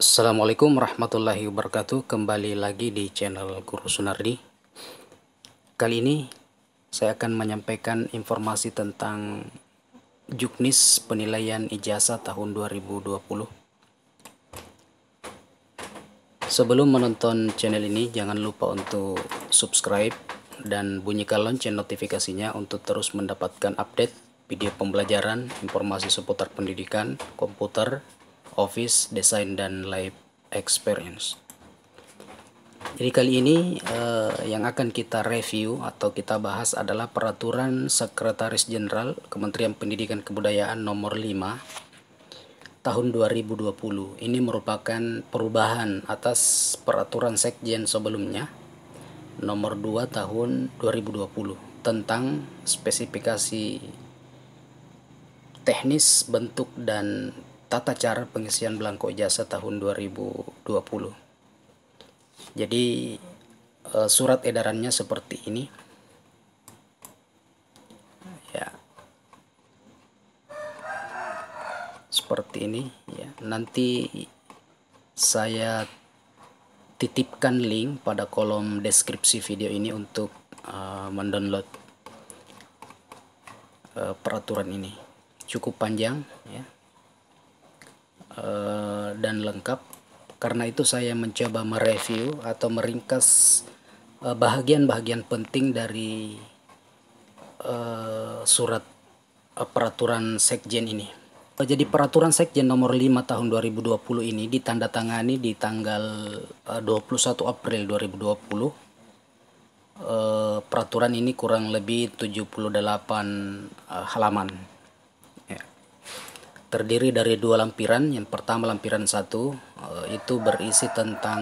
Assalamualaikum warahmatullahi wabarakatuh. Kembali lagi di channel Guru Sunardi. Kali ini saya akan menyampaikan informasi tentang Juknis penilaian ijazah tahun 2020. Sebelum menonton channel ini, jangan lupa untuk subscribe dan bunyikan lonceng notifikasinya untuk terus mendapatkan update video pembelajaran, informasi seputar pendidikan, komputer, office, desain, dan live experience. Jadi kali ini yang akan kita review atau kita bahas adalah Peraturan Sekretaris Jenderal Kementerian Pendidikan Kebudayaan Nomor 5 Tahun 2020. Ini merupakan perubahan atas Peraturan Sekjen sebelumnya Nomor 2 Tahun 2020 tentang spesifikasi teknis, bentuk, dan tata cara pengisian belangko ijazah tahun 2020. Jadi surat edarannya seperti ini. Ya. Seperti ini ya. Nanti saya titipkan link pada kolom deskripsi video ini untuk mendownload peraturan ini. Cukup panjang ya. Dan lengkap. Karena itu saya mencoba mereview atau meringkas bahagian-bahagian penting dari surat peraturan Sekjen ini. Jadi peraturan Sekjen nomor 5 tahun 2020 ini ditandatangani di tanggal 21 April 2020. Peraturan ini kurang lebih 78 halaman. Terdiri dari dua lampiran. Yang pertama lampiran 1 itu berisi tentang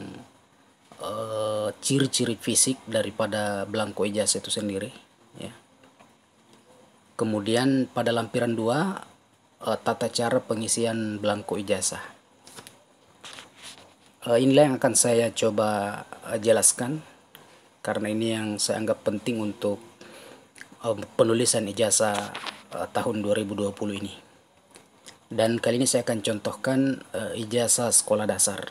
ciri-ciri fisik daripada belangko ijazah itu sendiri ya. Kemudian pada lampiran 2 tata cara pengisian belangko ijazah. Inilah yang akan saya coba jelaskan karena ini yang saya anggap penting untuk penulisan ijazah tahun 2020 ini. Dan kali ini saya akan contohkan ijazah sekolah dasar.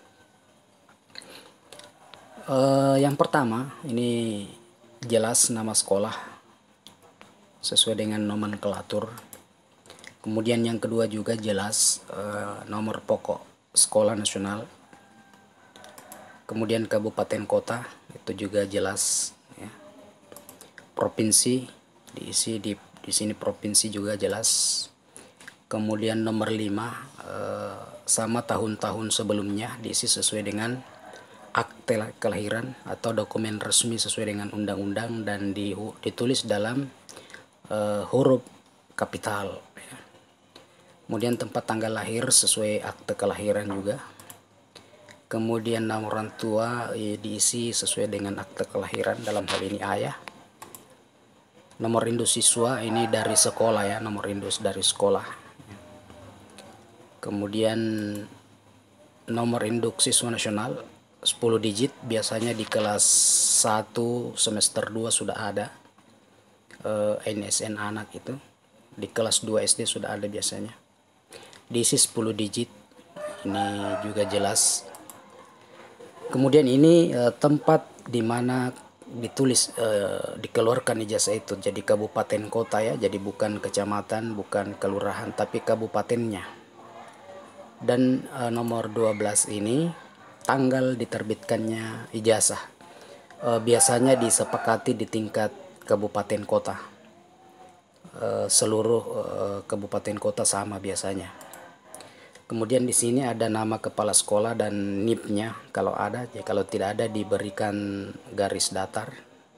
Yang pertama, ini jelas nama sekolah sesuai dengan nomenklatur. Kemudian yang kedua juga jelas nomor pokok sekolah nasional. Kemudian kabupaten kota itu juga jelas ya. Provinsi diisi di sini, provinsi juga jelas. Kemudian nomor 5 sama tahun-tahun sebelumnya diisi sesuai dengan akte kelahiran atau dokumen resmi sesuai dengan undang-undang dan ditulis dalam huruf kapital ya. Kemudian tempat tanggal lahir sesuai akte kelahiran juga. Kemudian nama orang tua diisi sesuai dengan akte kelahiran, dalam hal ini ayah. Nomor induk siswa ini dari sekolah ya, nomor induk dari sekolah. Kemudian nomor induk siswa nasional 10 digit, biasanya di kelas 1 semester 2 sudah ada NSN anak itu. Di kelas 2 SD sudah ada biasanya. Diisi 10 digit. Ini juga jelas. Kemudian ini tempat di mana ditulis dikeluarkan ijazah itu, jadi kabupaten kota ya, jadi bukan kecamatan, bukan kelurahan, tapi kabupatennya. Dan nomor 12 ini tanggal diterbitkannya ijazah. Biasanya disepakati di tingkat kabupaten kota. Seluruh kabupaten kota sama biasanya. Kemudian di sini ada nama kepala sekolah dan NIP-nya kalau ada, ya kalau tidak ada diberikan garis datar.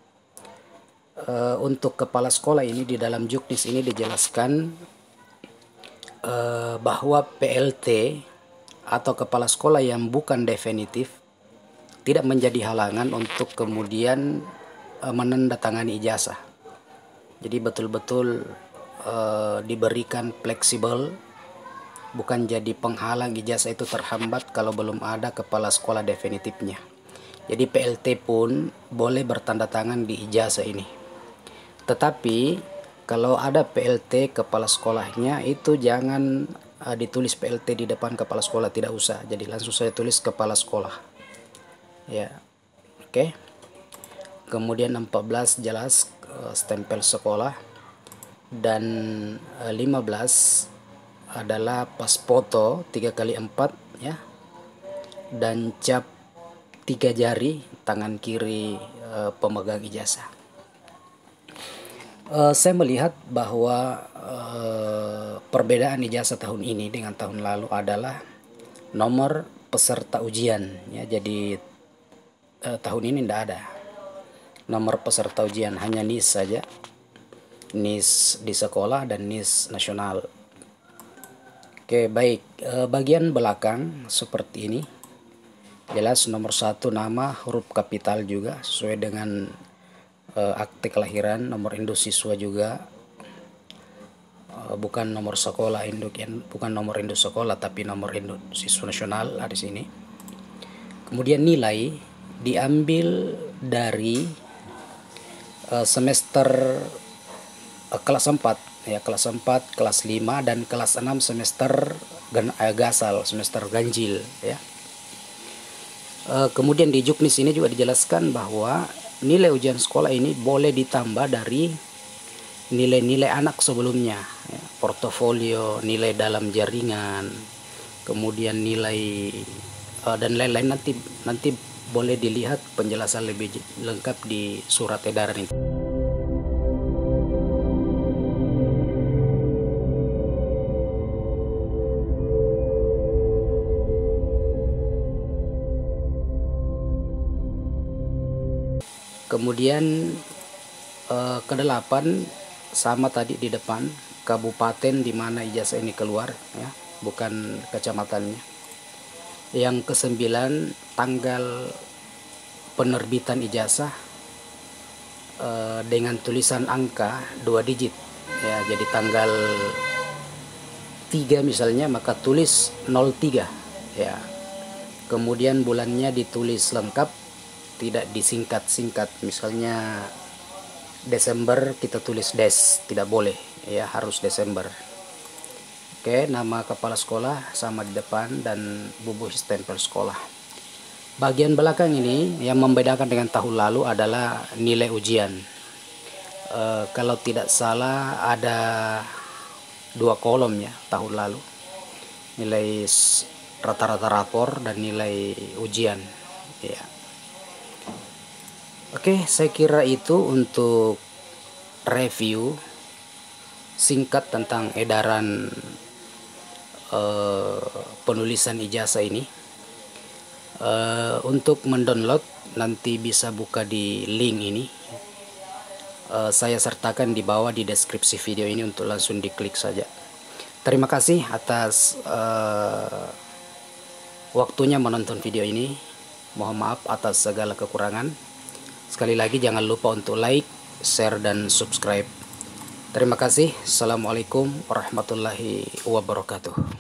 Untuk kepala sekolah ini di dalam Juknis ini dijelaskan bahwa PLT atau kepala sekolah yang bukan definitif tidak menjadi halangan untuk kemudian menandatangani ijazah. Jadi betul-betul diberikan fleksibel, bukan jadi penghalang ijazah itu terhambat kalau belum ada kepala sekolah definitifnya. Jadi PLT pun boleh bertanda tangan di ijazah ini. Tetapi kalau ada PLT kepala sekolahnya itu jangan ditulis PLT di depan kepala sekolah, tidak usah. Jadi langsung saya tulis kepala sekolah. Ya, oke. Kemudian 14 jelas stempel sekolah, dan 15 adalah pas foto 3x4 ya, dan cap 3 jari tangan kiri pemegang ijazah. Saya melihat bahwa perbedaan ijazah tahun ini dengan tahun lalu adalah nomor peserta ujian ya. Jadi tahun ini tidak ada nomor peserta ujian, hanya NIS saja, NIS di sekolah dan NIS nasional. Oke, baik. Bagian belakang seperti ini. Jelas nomor 1 nama, huruf kapital juga sesuai dengan akte kelahiran, nomor induk siswa juga, bukan nomor sekolah induk, bukan nomor induk sekolah tapi nomor induk siswa nasional di sini. Kemudian nilai diambil dari semester kelas 4 ya, kelas 4, kelas 5 dan kelas 6 semester gasal, semester ganjil ya. Kemudian di Juknis ini juga dijelaskan bahwa nilai ujian sekolah ini boleh ditambah dari nilai-nilai anak sebelumnya ya, portofolio, nilai dalam jaringan, kemudian nilai dan lain-lain. Nanti boleh dilihat penjelasan lebih lengkap di surat edaran itu. Kemudian ke-8 sama tadi di depan, kabupaten di mana ijazah ini keluar ya, bukan kecamatannya. Yang ke-9 tanggal penerbitan ijazah dengan tulisan angka 2 digit ya. Jadi tanggal 3 misalnya, maka tulis 03 ya. Kemudian bulannya ditulis lengkap, tidak disingkat-singkat. Misalnya Desember kita tulis Des, tidak boleh ya, harus Desember. Oke, nama kepala sekolah sama di depan dan bubuh stempel sekolah. Bagian belakang ini yang membedakan dengan tahun lalu adalah nilai ujian. Kalau tidak salah ada 2 kolom ya tahun lalu, nilai rata-rata rapor dan nilai ujian ya. Oke, saya kira itu untuk review singkat tentang edaran penulisan ijazah ini. Untuk mendownload nanti bisa buka di link ini. Saya sertakan di bawah di deskripsi video ini untuk langsung diklik saja. Terima kasih atas waktunya menonton video ini. Mohon maaf atas segala kekurangan. Sekali lagi jangan lupa untuk like, share, dan subscribe. Terima kasih. Assalamualaikum warahmatullahi wabarakatuh.